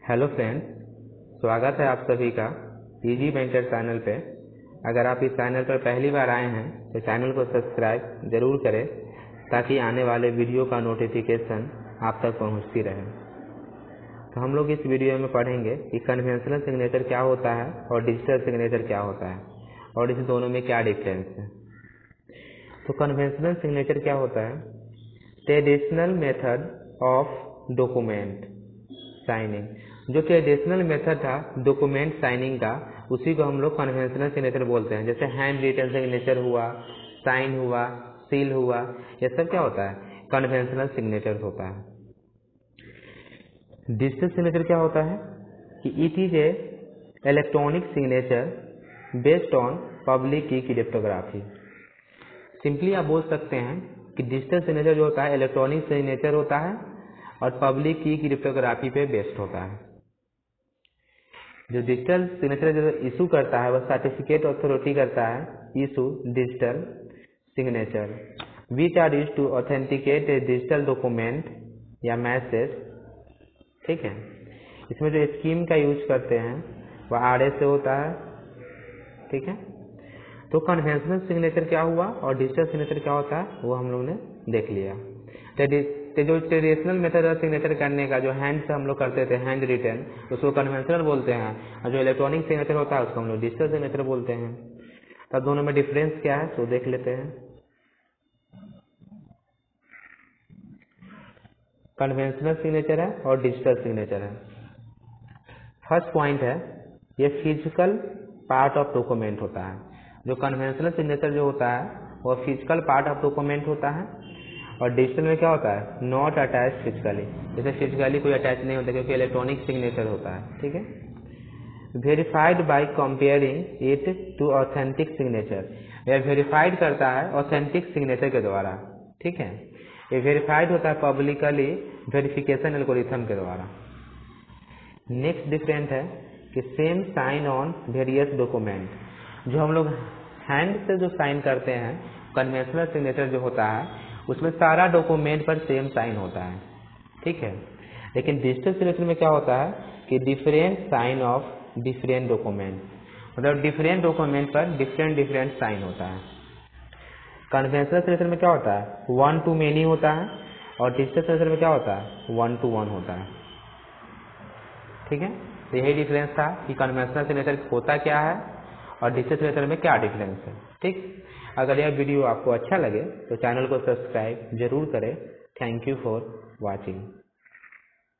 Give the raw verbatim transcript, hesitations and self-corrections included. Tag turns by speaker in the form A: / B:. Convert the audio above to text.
A: Hello friends, स्वागत है आप सभी का इजी मेंटर चैनल पे। अगर आप इस चैनल पर पहली बार आए हैं तो चैनल को सब्सक्राइब जरूर करें ताकि आने वाले वीडियो का नोटिफिकेशन आप तक पहुंचती रहे। तो हम लोग इस वीडियो में पढ़ेंगे कि कन्वेंशनल सिग्नेचर क्या होता है और डिजिटल सिग्नेचर क्या होता है और इस दोनों में क्या डिफरेंस है। तो कन्वेंशनल सिग्नेचर क्या होता है? Traditional method of document signing. जो ट्रेडिशनल मेथड था डॉक्यूमेंट साइनिंग का, उसी को हम लोग कन्वेंशनल सिग्नेचर बोलते हैं। जैसे हैंड रिटन सिग्नेचर हुआ, साइन हुआ, सील हुआ, ये सब क्या होता है? कन्वेंशनल सिग्नेचर होता है। डिजिटल सिग्नेचर क्या होता है कि it is a electronic signature based on public key cryptography. Simply आप बोल सकते हैं कि डिजिटल सिग्नेचर जो होता है इलेक्ट्रॉनिक सिग्नेचर होता है और पब्लिक की क्रिप्टोग्राफी पे बेस्ड होता है। जो डिजिटल सिग्नेचर जो इशू करता है वह सर्टिफिकेट अथॉरिटी करता है issue digital signature which are used to authenticate a digital document या मैसेज। ठीक है, इसमें जो स्कीम का यूज करते हैं वह आर एस से होता है। ठीक है, तो कन्वेंशनल सिग्नेचर क्या हुआ और डिजिटल सिग्नेचर क्या होता है वो हम लोग ने देख लिया। तो जो ट्रेडिशनल मेथड है सिग्नेचर करने का, जो हैंड से हम लोग करते थे हैंड रिटन, उसको कन्वेंशनल बोलते हैं, और जो इलेक्ट्रॉनिक सिग्नेचर होता है उसको हम लोग डिजिटल सिग्नेचर बोलते हैं। तो दोनों में डिफरेंस क्या है तो देख लेते हैं। कन्वेंशनल सिग्नेचर है और डिजिटल सिग्नेचर है। फर्स्ट पॉइंट है ये फिजिकल पार्ट ऑफ डॉक्यूमेंट होता है। जो कन्वेंशनल सिग्नेचर जो होता है वह फिजिकल पार्ट ऑफ डॉक्यूमेंट होता है और डिजिटल में क्या होता है? Not attach physically. जैसे फिजिकली कोई अटैच नहीं होता क्योंकि इलेक्ट्रॉनिक सिग्नेचर होता है। ठीक है, verified by comparing it to authentic signature. यह वेरीफाइड करता है ऑथेंटिक सिग्नेचर के द्वारा। ठीक है, ये वेरीफाइड होता है पब्लिकली वेरिफिकेशन एल्गोरिथम के द्वारा। नेक्स्ट डिफरेंट है कि same sign on various document. जो हम लोग हैंड से जो साइन करते हैं कन्वेंशनल सिग्नेचर जो होता है उसमें सारा डॉक्यूमेंट पर सेम साइन होता है। ठीक है, लेकिन डिजिटल सिग्नेचर में क्या होता है कि different sign of different document, मतलब डिफरेंट डॉक्यूमेंट पर डिफरेंट डिफरेंट साइन होता है। कन्वेंशनल सिग्नेचर में क्या होता है? वन टू मेनी होता है और डिजिटल सिग्नेचर में क्या होता है? वन टू वन होता है। ठीक है, यही डिफरेंस था कि कन्वेंशनल सिग्नेचर होता क्या है और डिजिटल सिग्नेचर में क्या डिफरेंस है। ठीक, अगर यह वीडियो आपको अच्छा लगे तो चैनल को सब्सक्राइब जरूर करें। Thank you for watching.